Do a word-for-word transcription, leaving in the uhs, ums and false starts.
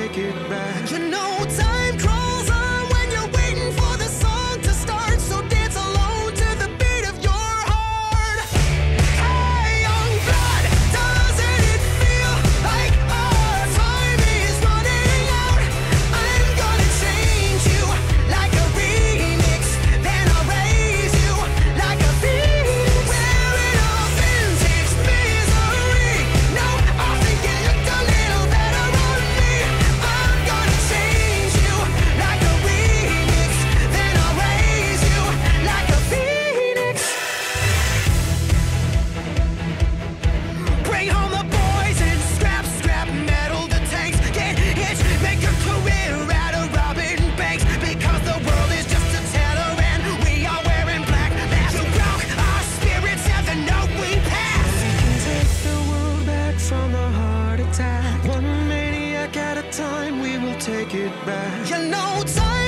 take it back. You know time crawls on when you're waiting for the song to start, so dance alone to the beat of your heart. Hey, young blood, doesn't it feel like our time is running out? I'm gonna change you like a remix, then I'll raise you like a phoenix. Wearing a vintage misery. No, I think it looked a little better on me. I'm gonna change you like a remix, then I'll raise you like a phoenix. Bring home the boys and scrap, scrap metal the tanks. Get hitched, make a career out of robbing banks, because the world is just a teller and we are wearing black. That's who broke our spirits and the note we pass. We can take the world back from the heart attack. One maniac at a time, we will take it back. You know time